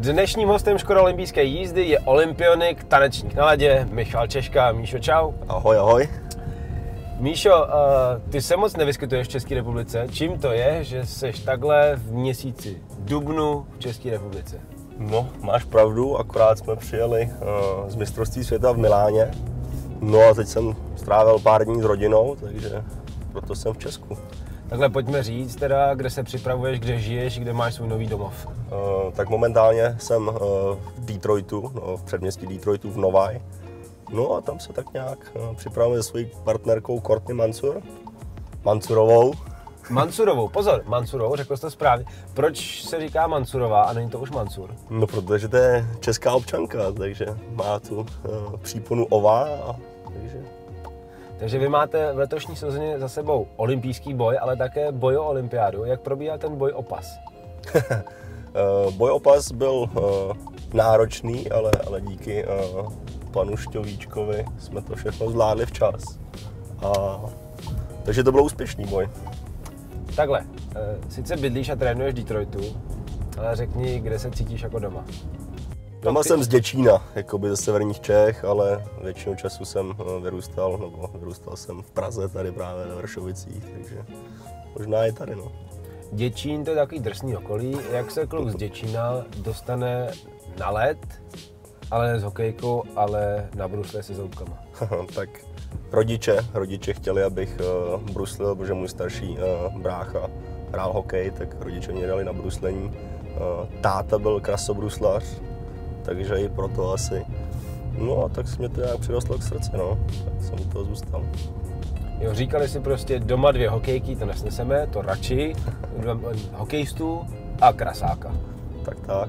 Dnešním hostem Škoda olympijské jízdy je olympionik, tanečník na ledě, Michal Češka. Míšo, čau. Ahoj, ahoj. Míšo, ty se moc nevyskytuješ v České republice. Čím to je, že seš takhle v měsíci dubnu v České republice? No, máš pravdu, akorát jsme přijeli z mistrovství světa v Miláně. No a teď jsem strávil pár dní s rodinou, takže proto jsem v Česku. Takhle pojďme říct teda, kde se připravuješ, kde žiješ, kde máš svůj nový domov. Tak momentálně jsem v Detroitu, v předměstí Detroitu v Novi. No a tam se tak nějak připravujeme se svojí partnerkou Courtney Mansurovou. Mansurovou, pozor, Mansurovou, řekl jsi to správně. Proč se říká Mansurová a není to už Mansur? No, protože to je česká občanka, takže má tu příponu ová, Takže vy máte v letošní sezóně za sebou olympijský boj, ale také boj o olympiádu. Jak probíhá ten boj o pas? Boj o pas byl náročný, ale díky panu Šťovíčkovi jsme to všechno zvládli včas. Takže to byl úspěšný boj. Takhle, sice bydlíš a trénuješ v Detroitu, ale řekni, kde se cítíš jako doma. Doma jsem z Děčína, jakoby ze severních Čech, ale většinu času jsem vyrůstal jsem v Praze, tady právě ve Vršovicích, takže možná i tady, no. Děčín, to je takový drsný okolí. Jak se kluk z Děčína dostane na led, ale ne s hokejkou, ale na brusle se zoubkama? Tak rodiče chtěli, abych bruslil, protože můj starší brácha hrál hokej, tak rodiče mě dali na bruslení. Táta byl krasobruslař, takže i proto asi. No a tak se mě to nějak přirostlo k srdci, no. Tak jsem u toho zůstal. Jo, říkali si prostě doma 2 hokejky, to nesneseme, to radši, 2 hokejistů a krasáka. Tak.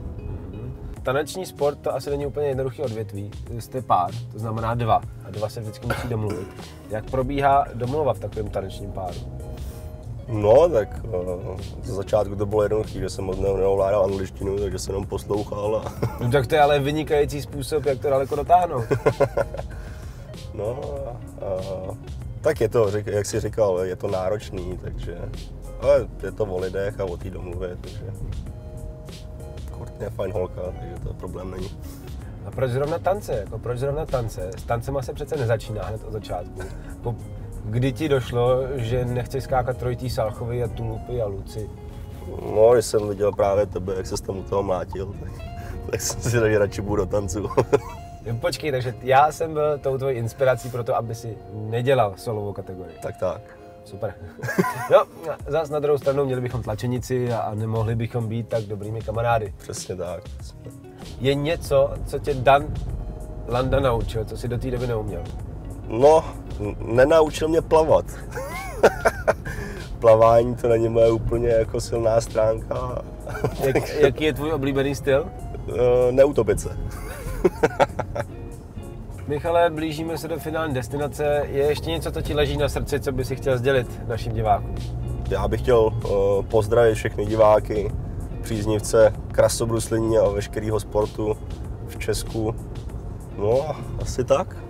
Taneční sport to asi není úplně jednoduchý odvětví. Jste pár, to znamená 2. A 2 se vždycky musí domluvit. Jak probíhá domluva v takovém tanečním páru? No, tak za začátku to bylo jednoduché, že jsem moc neovládal angličtinu, takže jsem jenom poslouchal. No, tak to je ale vynikající způsob, jak to daleko dotáhnout. No, tak je to, jak jsi říkal, je to náročný, takže, ale je to o lidech a o té domluvě, takže Courtney je fajn holka, takže to problém není. A proč zrovna tance? Proč zrovna tance? S tancema se přece nezačíná hned od začátku. Kdy ti došlo, že nechceš skákat trojitý Salchovy a tulupy a luci? No, když jsem viděl právě tebe, jak ses tam u toho mlátil, tak jsem si řekl, že radši budu do tancu. Počkej, takže já jsem byl tou tvojí inspirací pro to, aby si nedělal solovou kategorii. Tak. Super. No, zas na druhou stranu měli bychom tlačenici a nemohli bychom být tak dobrými kamarády. Přesně tak. Je něco, co tě Dan Landa naučil, co jsi do té doby neuměl? No, nenaučil mě plavat. Plavání to není moje úplně jako silná stránka. Jaký je tvůj oblíbený styl? Neutopit se. Michale, blížíme se do finální destinace. Je ještě něco, co ti leží na srdci, co by si chtěl sdělit našim divákům? Já bych chtěl pozdravit všechny diváky, příznivce krasobruslení a veškerého sportu v Česku. No, asi tak.